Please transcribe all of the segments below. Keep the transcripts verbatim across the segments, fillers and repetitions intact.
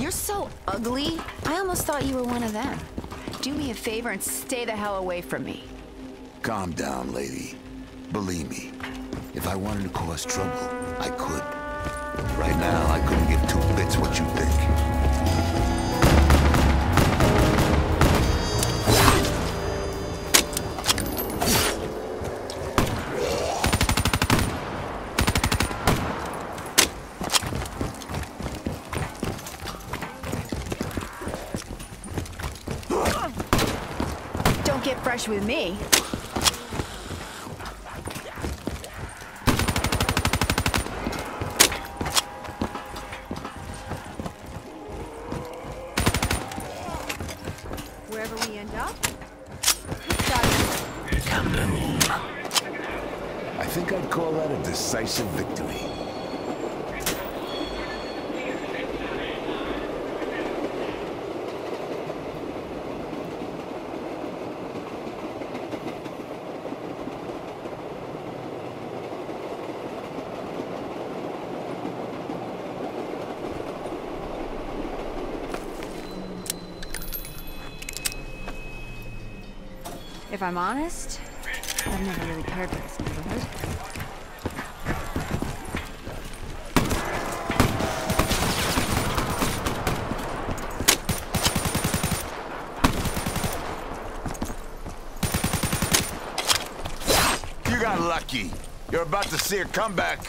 You're so ugly. I almost thought you were one of them. Do me a favor and stay the hell away from me. Calm down, lady. Believe me, if I wanted to cause trouble, I could. Right now, I couldn't give two bits what you think. Don't get fresh with me. Wherever we end up, I think I'd call that a decisive victory. If I'm honest, I've never really cared for this neighborhood. You got lucky. You're about to see a comeback.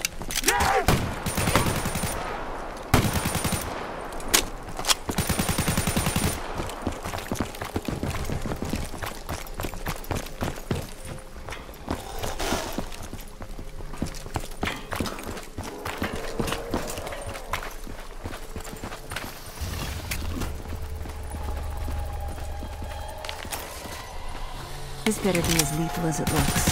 This better be as lethal as it looks.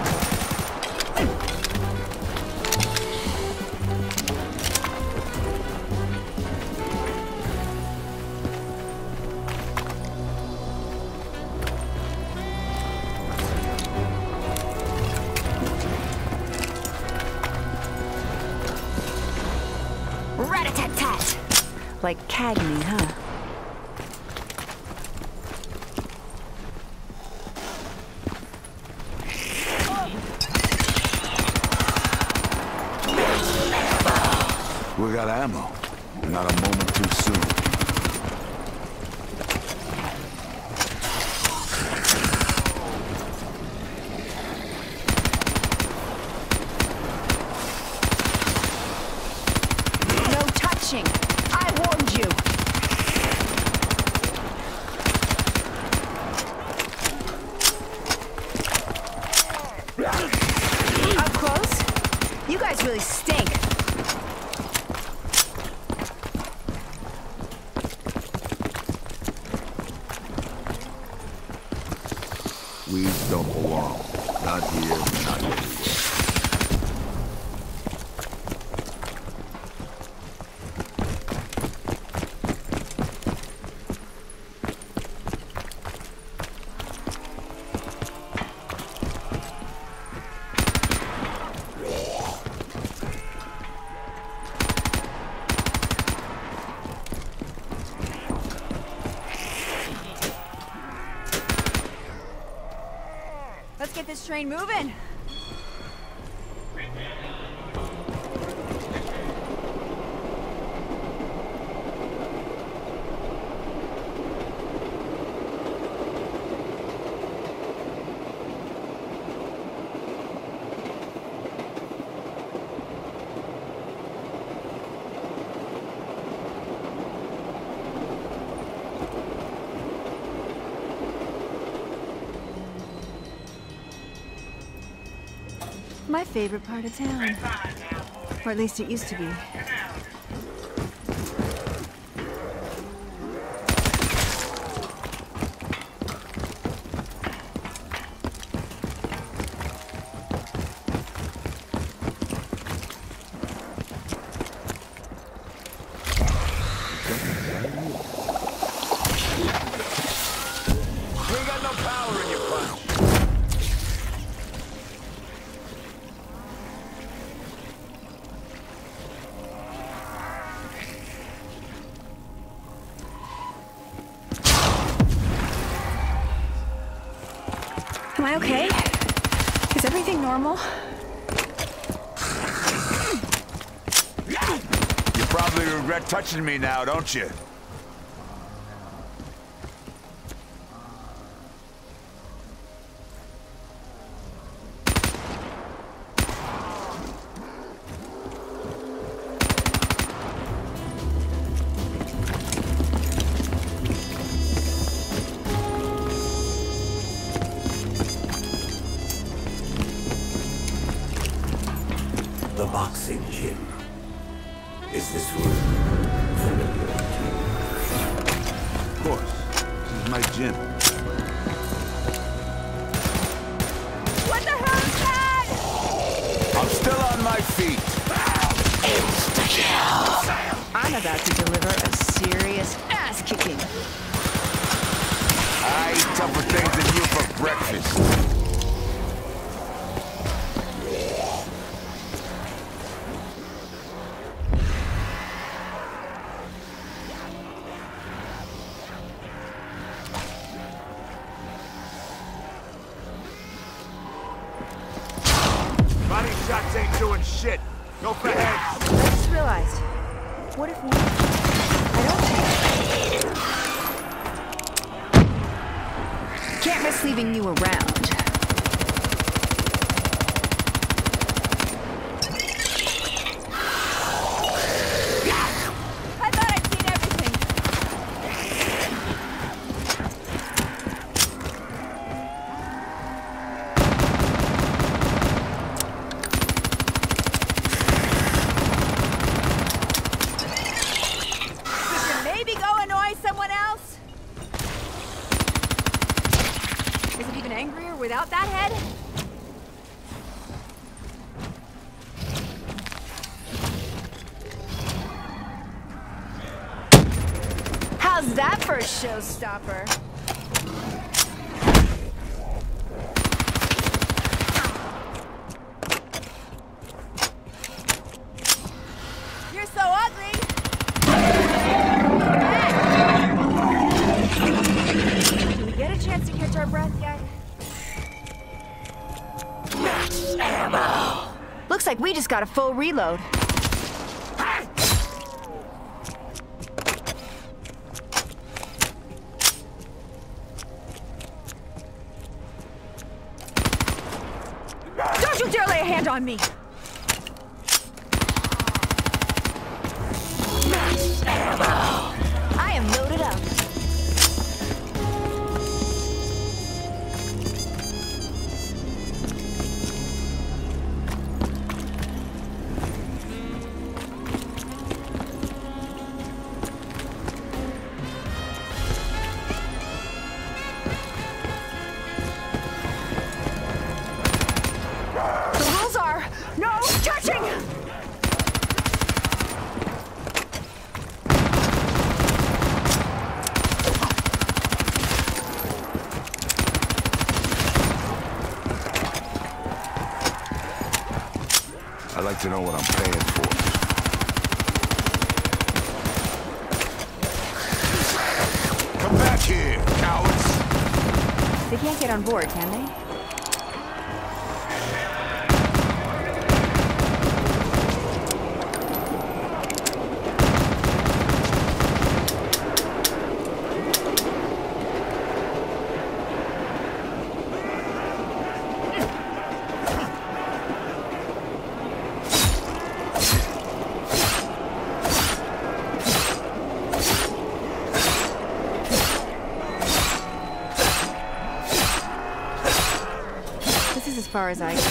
Rat-a-tat-tat! Like Cagney, huh? We got ammo. Not a moment too soon. No touching! I warned you! Up close? You guys really stink. Weeds don't belong. Not here, not here. Let's get this train moving. My favorite part of town. Or at least it used to be. You ain't got no power in your funnel. Am I okay? Is everything normal? You probably regret touching me now, don't you? The boxing gym. Is this room familiar to you? Of course. This is my gym. What the hell is that? I'm still on my feet. I'm about to deliver a serious ass kicking. I eat tougher things than you for breakfast. Body shots ain't doing shit. Go for heads. I just realized. What if we... I don't... Can't risk leaving you around. I thought I'd seen everything. Maybe go annoy someone else? Is it even angrier without that head? How's that for a showstopper? You're so ugly! Did we get a chance to catch our breath yet? Max ammo! Looks like we just got a full reload. Don't you dare lay a hand on me! Max ammo! I am loaded up. The rules are no touching! I'd like to know what I'm paying for. Come back here, cowards! They can't get on board, can they? This is as far as I go.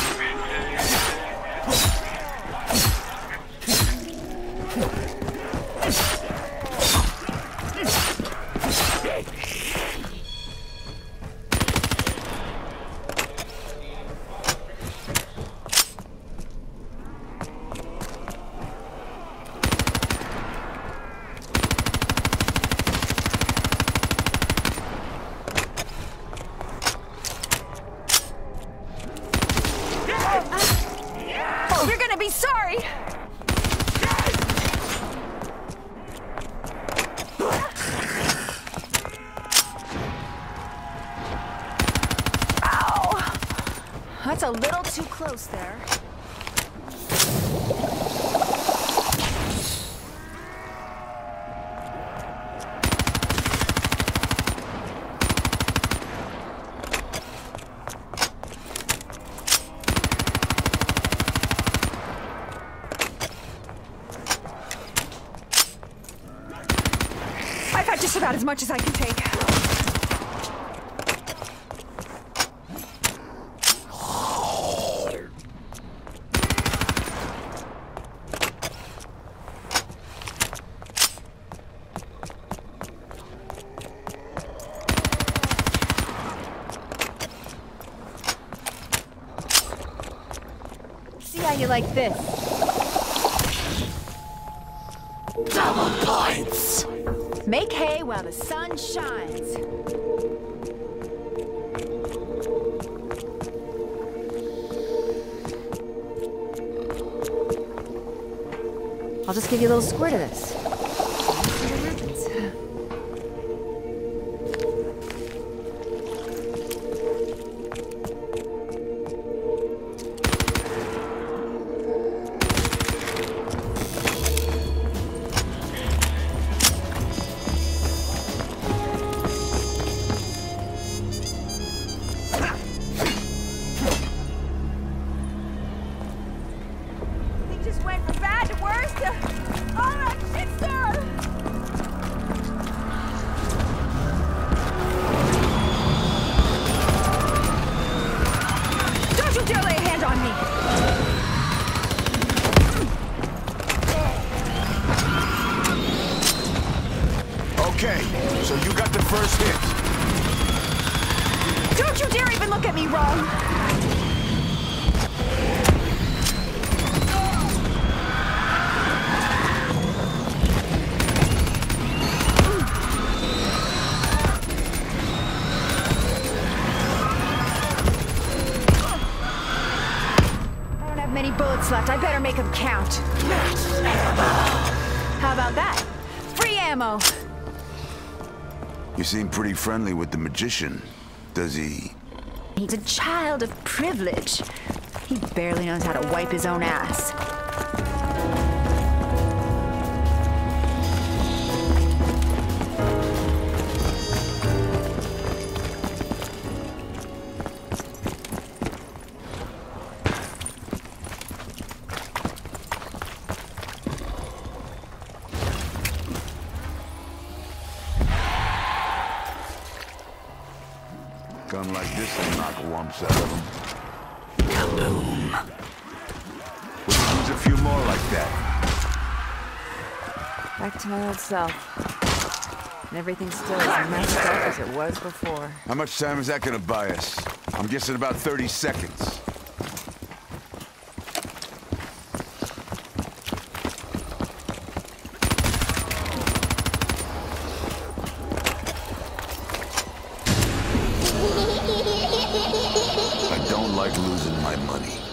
Oh, you're gonna be sorry! Ow! That's a little too close there. I've had just about as much as I can take. See how you like this. Double points! Make hay while the sun shines. I'll just give you a little squirt of this. See what happens. Just went from bad to worse to all that shitstorm. Don't you dare lay a hand on me! Okay, so you got the first hit. Don't you dare even look at me wrong! Many bullets left. I better make them count. How about that? Free ammo. You seem pretty friendly with the magician. Does he... He's a child of privilege. He barely knows how to wipe his own ass. Gun like this will knock wumps out of him. Kaboom! We could use a few more like that. Back to my old self. And everything's still as messed up as it was before. How much time is that gonna buy us? I'm guessing about thirty seconds. I don't like losing my money.